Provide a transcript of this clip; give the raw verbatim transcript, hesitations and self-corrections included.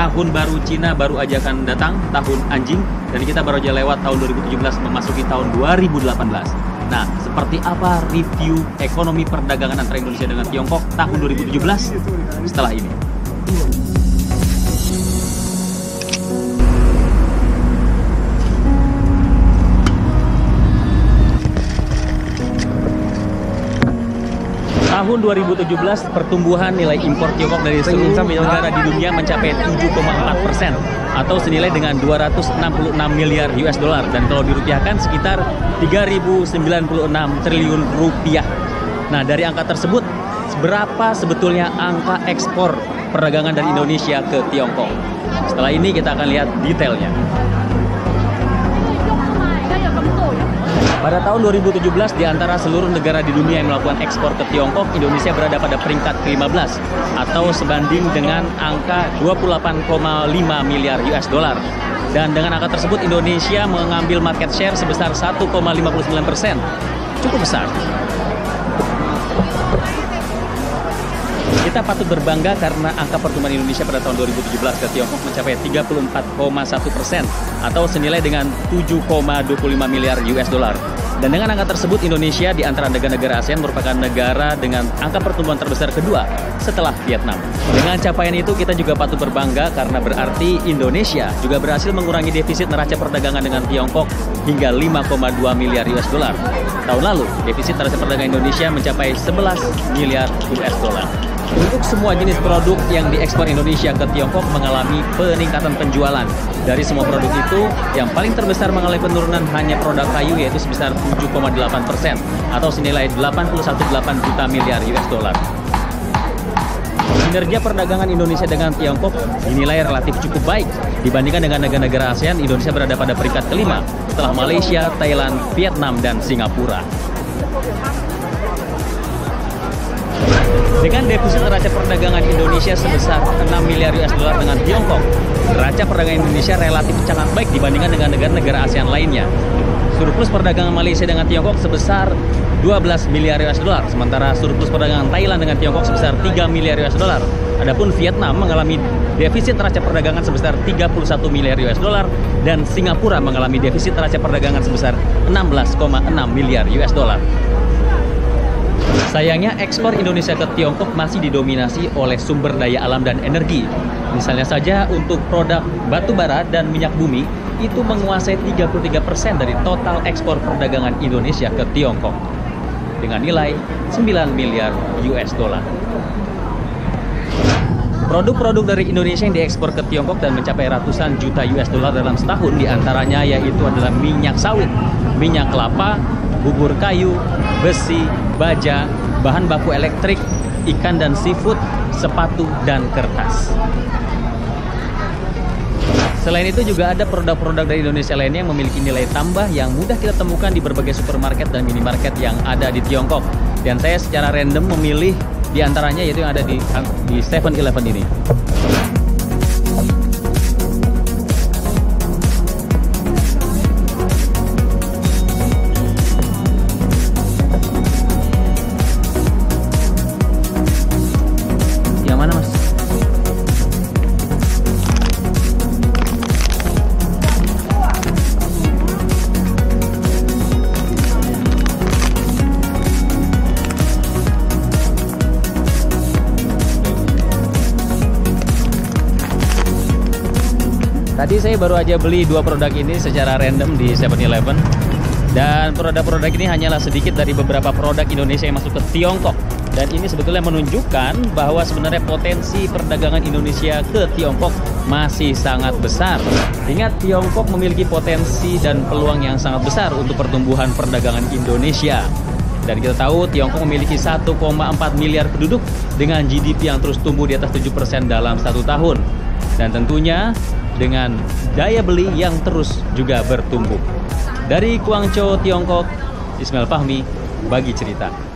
tahun baru Cina baru aja akan datang, tahun anjing, dan kita baru aja lewat tahun dua ribu tujuh belas memasuki tahun dua ribu delapan belas. Nah, seperti apa review ekonomi perdagangan antara Indonesia dengan Tiongkok tahun dua ribu tujuh belas setelah ini? Tahun dua ribu tujuh belas, pertumbuhan nilai impor Tiongkok dari seluruh negara di dunia mencapai tujuh koma empat persen atau senilai dengan dua ratus enam puluh enam miliar U S dollar, dan kalau dirupiahkan sekitar tiga ribu sembilan puluh enam triliun rupiah. Nah, dari angka tersebut, berapa sebetulnya angka ekspor perdagangan dari Indonesia ke Tiongkok? Setelah ini kita akan lihat detailnya. Pada tahun dua ribu tujuh belas, di antara seluruh negara di dunia yang melakukan ekspor ke Tiongkok, Indonesia berada pada peringkat ke lima belas atau sebanding dengan angka dua puluh delapan koma lima miliar U S dollar. Dan dengan angka tersebut, Indonesia mengambil market share sebesar satu koma lima puluh sembilan persen. Cukup besar. Kita patut berbangga karena angka pertumbuhan Indonesia pada tahun dua ribu tujuh belas ke Tiongkok mencapai tiga puluh empat koma satu persen atau senilai dengan tujuh koma dua puluh lima miliar U S dollar. Dan dengan angka tersebut, Indonesia di antara negara-negara ASEAN merupakan negara dengan angka pertumbuhan terbesar kedua setelah Vietnam. Dengan capaian itu, kita juga patut berbangga karena berarti Indonesia juga berhasil mengurangi defisit neraca perdagangan dengan Tiongkok hingga lima koma dua miliar U S dollar. Tahun lalu, defisit neraca perdagangan Indonesia mencapai sebelas miliar U S dollar. Untuk semua jenis produk yang diekspor Indonesia ke Tiongkok mengalami peningkatan penjualan. Dari semua produk itu, yang paling terbesar mengalami penurunan hanya produk kayu, yaitu sebesar tujuh koma delapan persen atau senilai delapan puluh satu koma delapan juta miliar U S dollar. Kinerja perdagangan Indonesia dengan Tiongkok dinilai relatif cukup baik. Dibandingkan dengan negara-negara ASEAN, Indonesia berada pada peringkat kelima setelah Malaysia, Thailand, Vietnam, dan Singapura. Dengan defisit neraca perdagangan Indonesia sebesar enam miliar U S dollar dengan Tiongkok, neraca perdagangan Indonesia relatif sangat baik dibandingkan dengan negara-negara ASEAN lainnya. Surplus perdagangan Malaysia dengan Tiongkok sebesar dua belas miliar U S dollar, sementara surplus perdagangan Thailand dengan Tiongkok sebesar tiga miliar U S dollar. Adapun Vietnam mengalami defisit neraca perdagangan sebesar tiga puluh satu miliar U S dollar dan Singapura mengalami defisit neraca perdagangan sebesar enam belas koma enam miliar U S dollar. Sayangnya, ekspor Indonesia ke Tiongkok masih didominasi oleh sumber daya alam dan energi. Misalnya saja untuk produk batu bara dan minyak bumi, itu menguasai tiga puluh tiga persen dari total ekspor perdagangan Indonesia ke Tiongkok dengan nilai sembilan miliar U S dollar. Produk-produk dari Indonesia yang diekspor ke Tiongkok dan mencapai ratusan juta U S dollar dalam setahun, diantaranya yaitu adalah minyak sawit, minyak kelapa, bubur kayu, besi, baja, bahan baku elektrik, ikan dan seafood, sepatu, dan kertas. Selain itu juga ada produk-produk dari Indonesia lainnya yang memiliki nilai tambah yang mudah kita temukan di berbagai supermarket dan minimarket yang ada di Tiongkok. Dan saya secara random memilih di antaranya yaitu yang ada di di seven eleven ini. Yang mana, Mas? Tadi saya baru aja beli dua produk ini secara random di seven eleven. Dan produk-produk ini hanyalah sedikit dari beberapa produk Indonesia yang masuk ke Tiongkok. Dan ini sebetulnya menunjukkan bahwa sebenarnya potensi perdagangan Indonesia ke Tiongkok masih sangat besar. Ingat, Tiongkok memiliki potensi dan peluang yang sangat besar untuk pertumbuhan perdagangan Indonesia. Dan kita tahu Tiongkok memiliki satu koma empat miliar penduduk dengan G D P yang terus tumbuh di atas tujuh persen dalam satu tahun. Dan tentunya dengan daya beli yang terus juga bertumbuh. Dari Guangzhou, Tiongkok, Ismail Fahmi, Bagi Cerita.